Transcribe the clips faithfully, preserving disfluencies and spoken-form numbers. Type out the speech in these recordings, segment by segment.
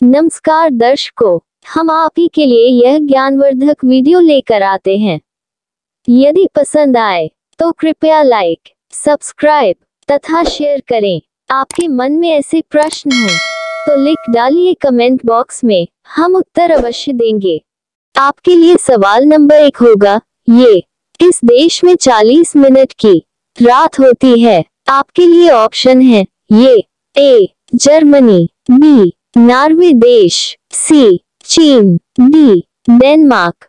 नमस्कार दर्शकों, हम आप ही के लिए यह ज्ञानवर्धक वीडियो लेकर आते हैं। यदि पसंद आए तो कृपया लाइक, सब्सक्राइब तथा शेयर करें। आपके मन में ऐसे प्रश्न हो तो लिख डालिए कमेंट बॉक्स में, हम उत्तर अवश्य देंगे। आपके लिए सवाल नंबर एक होगा, ये इस देश में चालीस मिनट की रात होती है। आपके लिए ऑप्शन है ये ए जर्मनी, बी नॉर्वे देश, सी चीन, डी डेनमार्क।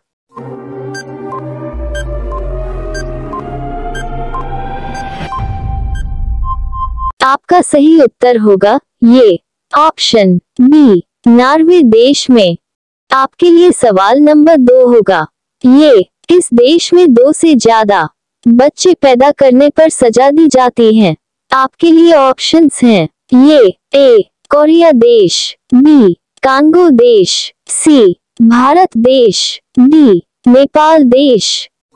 आपका सही उत्तर होगा ये ऑप्शन बी नॉर्वे देश में। आपके लिए सवाल नंबर दो होगा, ये इस देश में दो से ज्यादा बच्चे पैदा करने पर सजा दी जाती है। आपके लिए ऑप्शंस हैं ये ए कोरिया देश, बी कांगो देश, सी भारत देश, डी नेपाल देश।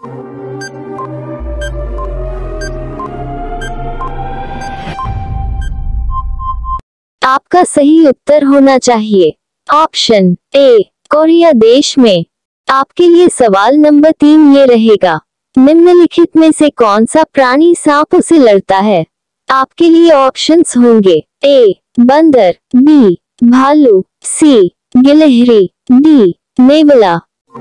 आपका सही उत्तर होना चाहिए ऑप्शन ए कोरिया देश में। आपके लिए सवाल नंबर तीन ये रहेगा, निम्नलिखित में से कौन सा प्राणी सांपों से लड़ता है। आपके लिए ऑप्शंस होंगे ए बंदर, बी भालू, सी गिलहरी, डी नेवला।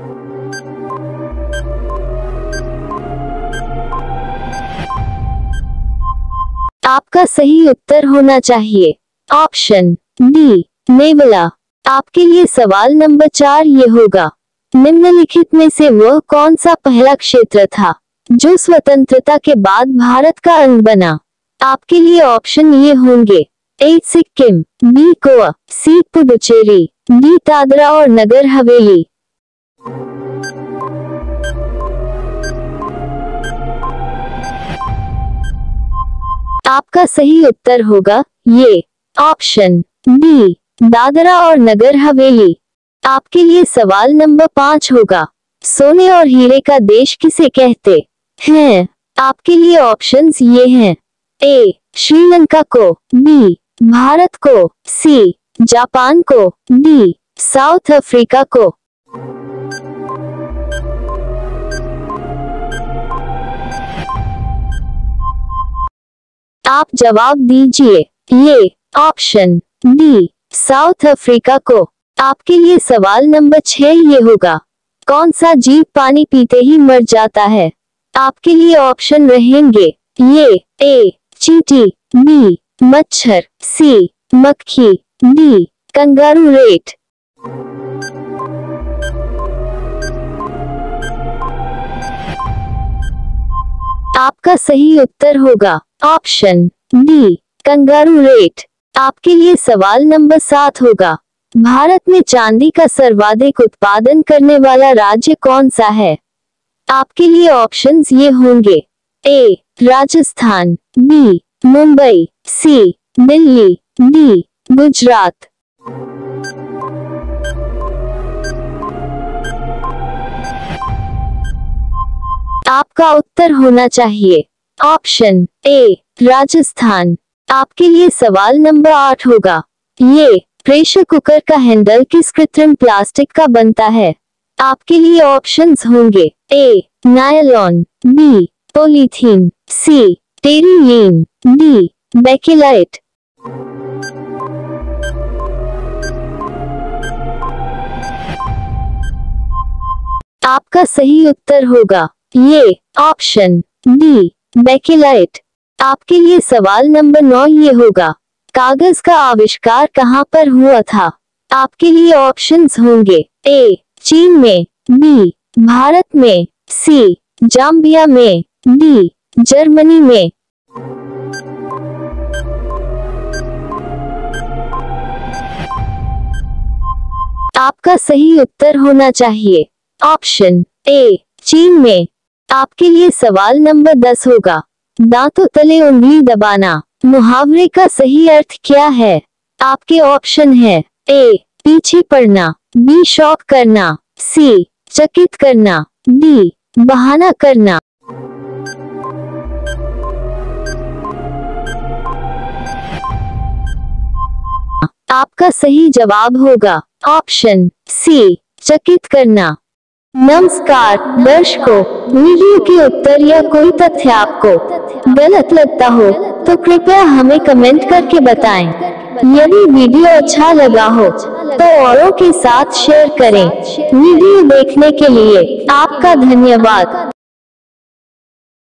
आपका सही उत्तर होना चाहिए ऑप्शन डी नेवला। आपके लिए सवाल नंबर चार ये होगा, निम्नलिखित में से वह कौन सा पहला क्षेत्र था जो स्वतंत्रता के बाद भारत का अंग बना। आपके लिए ऑप्शन ये होंगे A Sikkim, B Goa, C Puducherry, D Dadra और नगर हवेली। आपका सही उत्तर होगा ये ऑप्शन डी दादरा और नगर हवेली। आपके लिए सवाल नंबर पाँच होगा, सोने और हीरे का देश किसे कहते हैं। आपके लिए ऑप्शंस ये हैं ए श्रीलंका को, बी भारत को, सी जापान को, डी साउथ अफ्रीका को। आप जवाब दीजिए ये ऑप्शन डी साउथ अफ्रीका को। आपके लिए सवाल नंबर छह ये होगा, कौन सा जीव पानी पीते ही मर जाता है। आपके लिए ऑप्शन रहेंगे ये ए चींटी, बी मच्छर, सी मक्खी, डी कंगारू रेट। आपका सही उत्तर होगा ऑप्शन डी कंगारू रेट। आपके लिए सवाल नंबर सात होगा, भारत में चांदी का सर्वाधिक उत्पादन करने वाला राज्य कौन सा है। आपके लिए ऑप्शंस ये होंगे A Rajasthan, B Mumbai, C Delhi, D Gujarat. आपका उत्तर होना चाहिए ऑप्शन ए राजस्थान। आपके लिए सवाल नंबर आठ होगा, ये प्रेशर कुकर का हैंडल किस कृत्रिम प्लास्टिक का बनता है। आपके लिए ऑप्शंस होंगे A nylon, B polythene, C terylene, D bakelite. आपका सही उत्तर होगा ये ऑप्शन डी बेकेलाइट। आपके लिए सवाल नंबर नौ ये होगा, कागज का आविष्कार कहाँ पर हुआ था। आपके लिए ऑप्शंस होंगे ए चीन में, बी भारत में, सी जाम्बिया में, डी जर्मनी में। आपका सही उत्तर होना चाहिए ऑप्शन ए चीन में। आपके लिए सवाल नंबर दस होगा, दांतों तले उंगली दबाना मुहावरे का सही अर्थ क्या है। आपके ऑप्शन है ए पीछे पड़ना, बी शौक करना, सी चकित करना, डी बहाना करना। आपका सही जवाब होगा ऑप्शन सी, चकित करना। नमस्कार दर्शकों, वीडियो के उत्तर या कोई तथ्य आपको गलत लगता हो तो कृपया हमें कमेंट करके बताएं। यदि वीडियो अच्छा लगा हो तो औरों के साथ शेयर करें। वीडियो देखने के लिए आपका धन्यवाद।